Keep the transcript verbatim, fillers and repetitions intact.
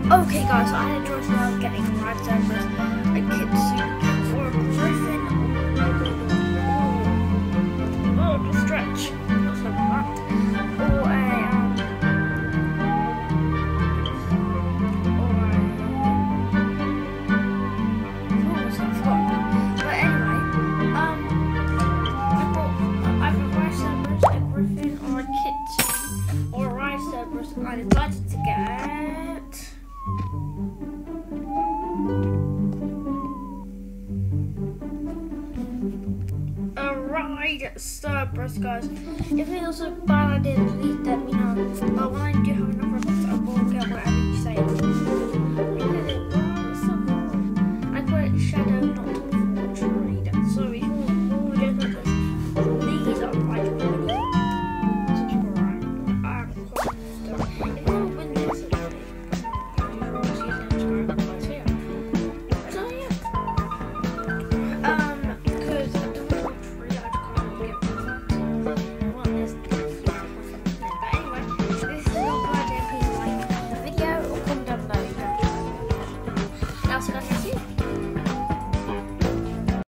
Okay guys, so I had a choice now getting a ride Cerberus, a kid or a griffin. Oh, oh, the stretch. Not so bad. Or a um or a what was it? I forgot now. But anyway, um I bought either a ride Cerberus, a griffin, or a kitten, or a ride Cerberus, and I decided to get Cerberus, guys. If it was a bad idea, please let me know. But when I do have enough robux, I will get whatever you say. Look at it, oh, it's so cool. I call it shadow, not fortune. So if you all videos like this, please are like, really subscribe. I'm if you want to win this, you obviously subscribe, guys. Yeah. So yeah. Um, because I don't know which tree I can't get. But anyway, this is all good. Please like the video or comment down below. Now, so